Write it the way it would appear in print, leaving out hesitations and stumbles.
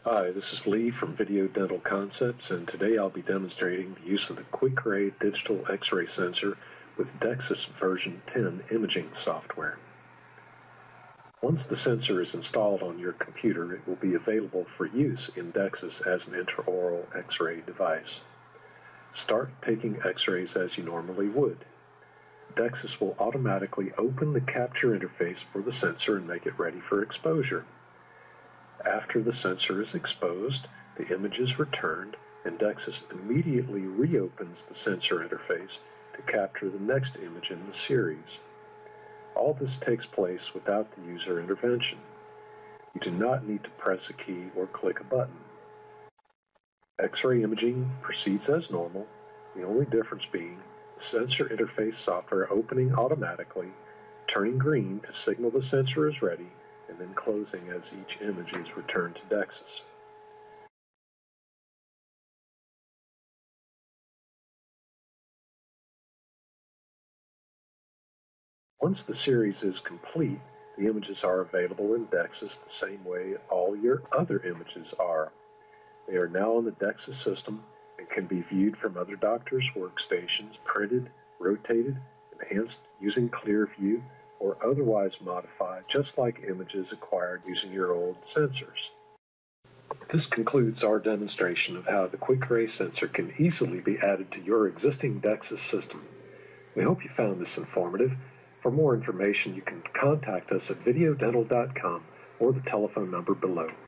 Hi, this is Lee from Video Dental Concepts, and today I'll be demonstrating the use of the QuickRay digital X-ray sensor with DEXIS version 10 imaging software. Once the sensor is installed on your computer, it will be available for use in DEXIS as an intraoral X-ray device. Start taking X-rays as you normally would. DEXIS will automatically open the capture interface for the sensor and make it ready for exposure. After the sensor is exposed, the image is returned, and DEXIS immediately reopens the sensor interface to capture the next image in the series. All this takes place without the user intervention. You do not need to press a key or click a button. X-ray imaging proceeds as normal, the only difference being the sensor interface software opening automatically, turning green to signal the sensor is ready, and then closing as each image is returned to DEXIS. Once the series is complete, the images are available in DEXIS the same way all your other images are. They are now on the DEXIS system and can be viewed from other doctors' workstations, printed, rotated, enhanced using ClearView, or otherwise modified just like images acquired using your old sensors. This concludes our demonstration of how the QuickRay sensor can easily be added to your existing DEXIS system. We hope you found this informative. For more information, you can contact us at videodental.com or the telephone number below.